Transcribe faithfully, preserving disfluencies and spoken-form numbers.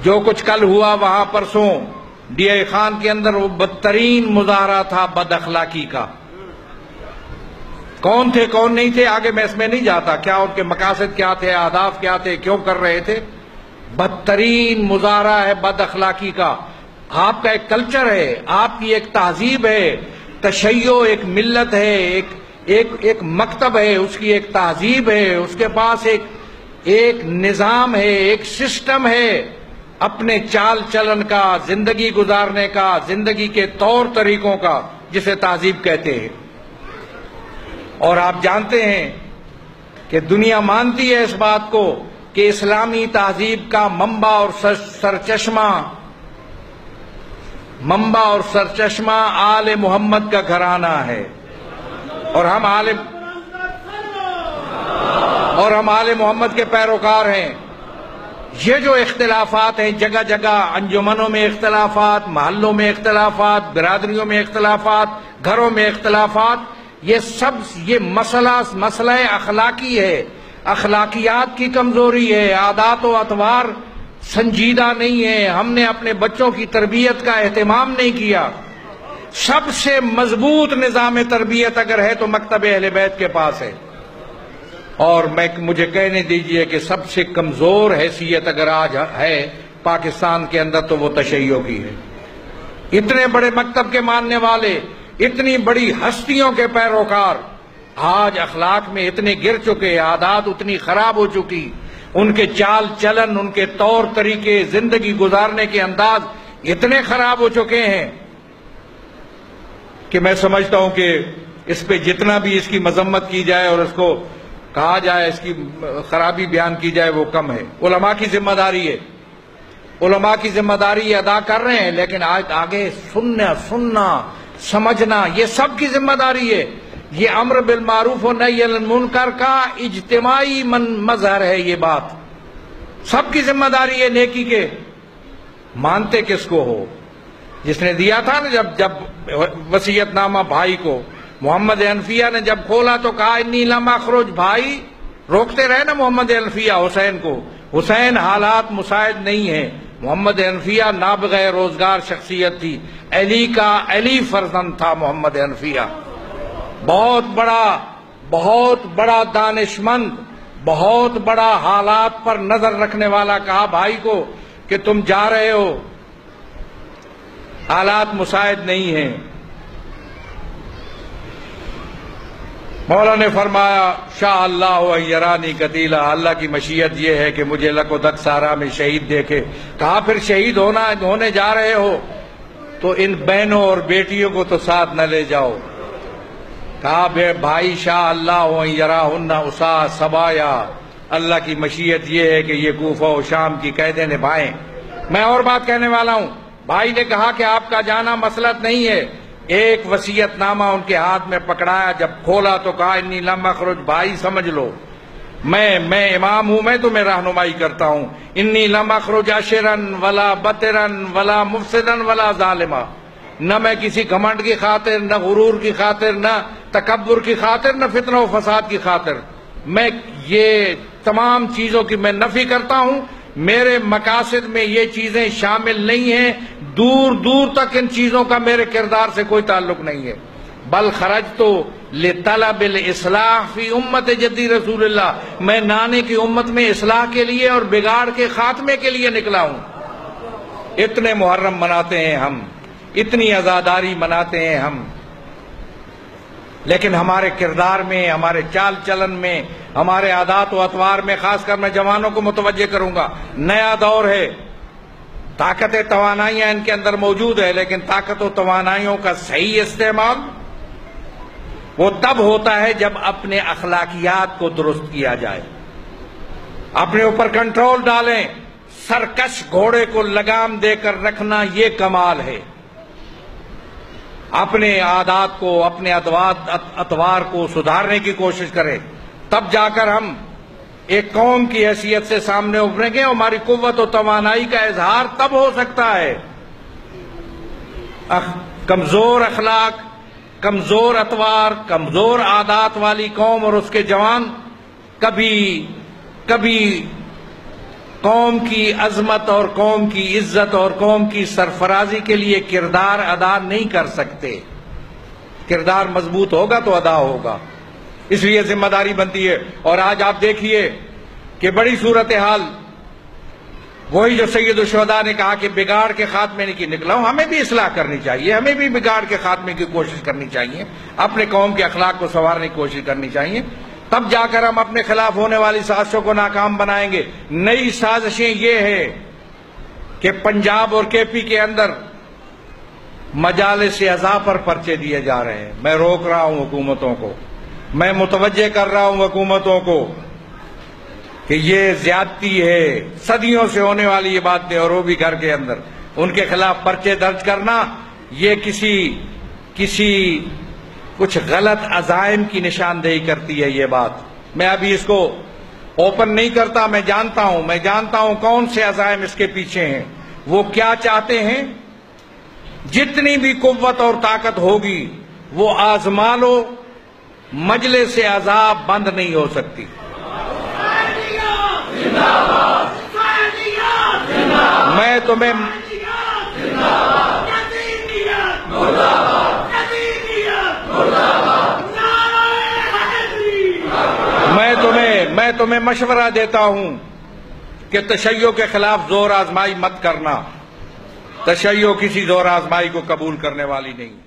جو کچھ کل ہوا وہاں پرسوں ڈی اے خان کے اندر، وہ بدترین مظاہرہ تھا بد اخلاقی کا۔ کون تھے کون نہیں تھے آگے میں اس میں نہیں جاتا، کیا ان کے مقاصد کیا تھے، اہداف کیا تھے، کیوں کر رہے تھے۔ بدترین مظاہرہ ہے بد اخلاقی کا۔ آپ کا ایک کلچر ہے، آپ کی ایک تہذیب ہے، تشیع ایک ملت ہے، ایک ایک ایک مکتب ہے، اس کی ایک تہذیب ہے، اس کے پاس ایک ایک نظام ہے، ایک سسٹم ہے اپنے چال چلن کا، زندگی گزارنے کا، زندگی کے طور طریقوں کا، جسے تہذیب کہتے ہیں۔ اور آپ جانتے ہیں کہ دنیا مانتی ہے اس بات کو کہ اسلامی تہذیب کا منبع اور سرچشمہ منبع اور سرچشمہ آل محمد کا گھرانہ ہے، اور ہم آل اور ہم آل محمد کے پیروکار ہیں۔ یہ جو اختلافات ہیں، جگہ جگہ انجمنوں میں اختلافات، محلوں میں اختلافات، برادریوں میں اختلافات، گھروں میں اختلافات، یہ سب یہ مسئلہ مسئلہ اخلاقی ہے، اخلاقیات کی کمزوری ہے، عادات و اطوار سنجیدہ نہیں ہے، ہم نے اپنے بچوں کی تربیت کا اہتمام نہیں کیا۔ سب سے مضبوط نظام تربیت اگر ہے تو مکتب اہل بیت کے پاس ہے، اور میں مجھے کہنے دیجئے کہ سب سے کمزور حیثیت اگر آج ہے پاکستان کے اندر تو وہ تشیع کی ہے۔ اتنے بڑے مکتب کے ماننے والے، اتنی بڑی ہستیوں کے پیروکار آج اخلاق میں اتنے گر چکے، عادات اتنی خراب ہو چکی، ان کے چال چلن، ان کے طور طریقے، زندگی گزارنے کے انداز اتنے خراب ہو چکے ہیں کہ میں سمجھتا ہوں کہ اس پہ جتنا بھی اس کی مذمت کی جائے اور اس کو کہا جائے، اس کی خرابی بیان کی جائے، وہ کم ہے۔ علماء کی ذمہ داری ہے، علماء کی ذمہ داری ادا کر رہے ہیں، لیکن آج آگے سننا سننا سمجھنا یہ سب کی ذمہ داری ہے۔ یہ امر بالمعروف و نہی عن المنکر کا اجتماعی مظہر ہے، یہ بات سب کی ذمہ داری ہے نیکی کے۔ مانتے کس کو ہو؟ جس نے دیا تھا نا، جب جب وصیت نامہ بھائی کو محمد حنفیہ نے جب کھولا تو کہا انی لم اخرج، بھائی روکتے رہے نا محمد حنفیہ حسین کو، حسین حالات مساعد نہیں ہیں، محمد حنفیہ نابغہ روزگار شخصیت تھی، علی کا علی فرزند تھا محمد حنفیہ، بہت بڑا بہت بڑا دانشمند، بہت بڑا حالات پر نظر رکھنے والا۔ کہا بھائی کو کہ تم جا رہے ہو، حالات مساعد نہیں ہیں۔ مولا نے فرمایا شاء اللہ و یرانی قتیلا، اللہ کی مشیت یہ ہے کہ مجھے لک و دک سارا میں شہید دیکھے۔ کہا پھر شہید ہونا ہونے جا رہے ہو تو ان بہنوں اور بیٹیوں کو تو ساتھ نہ لے جاؤ۔ کہا بے بھائی شاء اللہ و یراہن اسا سبایا، اللہ کی مشیت یہ ہے کہ یہ کوفہ و شام کی قیدیں نبھائیں۔ میں اور بات کہنے والا ہوں، بھائی نے کہا کہ آپ کا جانا مسلط نہیں ہے، ایک وصیت نامہ ان کے ہاتھ میں پکڑایا، جب کھولا تو کہا انی لم اخرج، بھائی سمجھ لو میں میں امام ہوں، میں تمہیں رہنمائی کرتا ہوں، انی لم اخرج عشرن ولا بطرن ولا مفسدن ولا ظالما، نہ میں کسی گھمنڈ کی خاطر، نہ غرور کی خاطر، نہ تکبر کی خاطر، نہ فتنہ و فساد کی خاطر، میں یہ تمام چیزوں کی میں نفی کرتا ہوں، میرے مقاصد میں یہ چیزیں شامل نہیں ہیں، دور دور تک ان چیزوں کا میرے کردار سے کوئی تعلق نہیں ہے، بل خرجت لطلب الاصلاح فی امت جدی رسول اللہ، میں نانے کی امت میں اصلاح کے لیے اور بگاڑ کے خاتمے کے لیے نکلا ہوں۔ اتنے محرم مناتے ہیں ہم، اتنی عزاداری مناتے ہیں ہم، لیکن ہمارے کردار میں، ہمارے چال چلن میں، ہمارے عادات و اطوار میں، خاص کر میں جوانوں کو متوجہ کروں گا، نیا دور ہے، طاقت توانائیاں ان کے اندر موجود ہے، لیکن طاقت و توانائیوں کا صحیح استعمال وہ تب ہوتا ہے جب اپنے اخلاقیات کو درست کیا جائے، اپنے اوپر کنٹرول ڈالیں، سرکش گھوڑے کو لگام دے کر رکھنا یہ کمال ہے، اپنے عادات کو، اپنے اطوار کو سدھارنے کی کوشش کریں، تب جا کر ہم ایک قوم کی حیثیت سے سامنے ابھریں گے، ہماری قوت و توانائی کا اظہار تب ہو سکتا ہے۔ کمزور اخلاق، کمزور اطوار، کمزور عادات والی قوم اور اس کے جوان کبھی کبھی قوم کی عظمت اور قوم کی عزت اور قوم کی سرفرازی کے لیے کردار ادا نہیں کر سکتے. کردار مضبوط ہوگا تو ادا ہوگا. اس لیے ذمہ داری بنتی ہے. اور آج آپ دیکھیے کہ بڑی صورتحال وہی جو سید الشہداء نے کہا کہ بگاڑ کے خاتمے کی نکلا ہوں، ہمیں بھی اصلاح کرنی چاہیے، ہمیں بھی بگاڑ کے خاتمے کی کوشش کرنی چاہیے، اپنے قوم کے اخلاق کو سنوارنے کی کوشش کرنی چاہیے. تب جا کر ہم اپنے خلاف ہونے والی سازشوں کو ناکام بنائیں گے. نئی سازشیں یہ ہے کہ پنجاب اور کے پی کے اندر مجالس اعضاء پر پرچے دیے جا رہے ہیں. میں روک رہا ہوں حکومتوں کو، میں متوجہ کر رہا ہوں حکومتوں کو کہ یہ زیادتی ہے، صدیوں سے ہونے والی یہ باتیں، اور وہ بھی گھر کے اندر. ان کے خلاف پرچے درج کرنا یہ کسی کسی کچھ غلط عزائم کی نشاندہی کرتی ہے یہ بات. میں ابھی اس کو اوپن نہیں کرتا، میں جانتا ہوں میں جانتا ہوں کون سے عزائم اس کے پیچھے ہیں، وہ کیا چاہتے ہیں. جتنی بھی قوت اور طاقت ہوگی وہ آزما لو، مجلس اعضاء بند نہیں ہو سکتی. میں تمہیں میں تمہیں میں تمہیں مشورہ دیتا ہوں کہ تشیع کے خلاف زور آزمائی مت کرنا. تشیع کسی زور آزمائی کو قبول کرنے والی نہیں.